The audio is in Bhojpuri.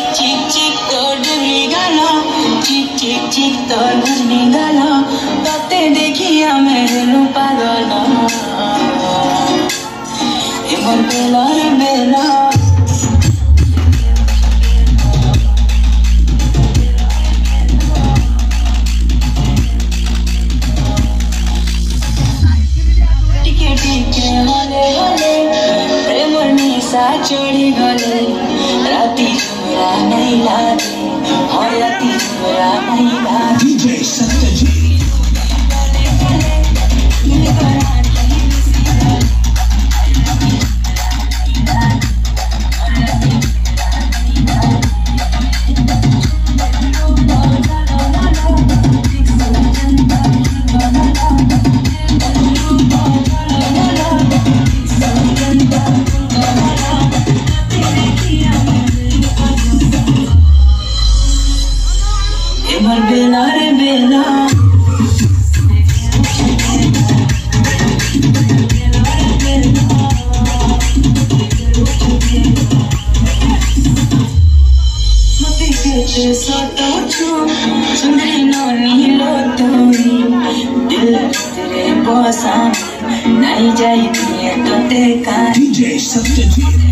चिक चिक तोड़ निगाला चिक चिक चिक तोड़ निगाला तते देखिया मेरे पागल एमर बेला रे बेला टिके टिके हले हले प्रेम निशा चढ़ी गले राती झुमरा नहीं लागे और राती झुमरा नहीं लागे DJ Satyajit एमर बेला रे बेला मते के सोतो छु सुंदरी नोनी लोतोरी दिल तेरे बसा नहीं जाई तो ते का DJ Satyajit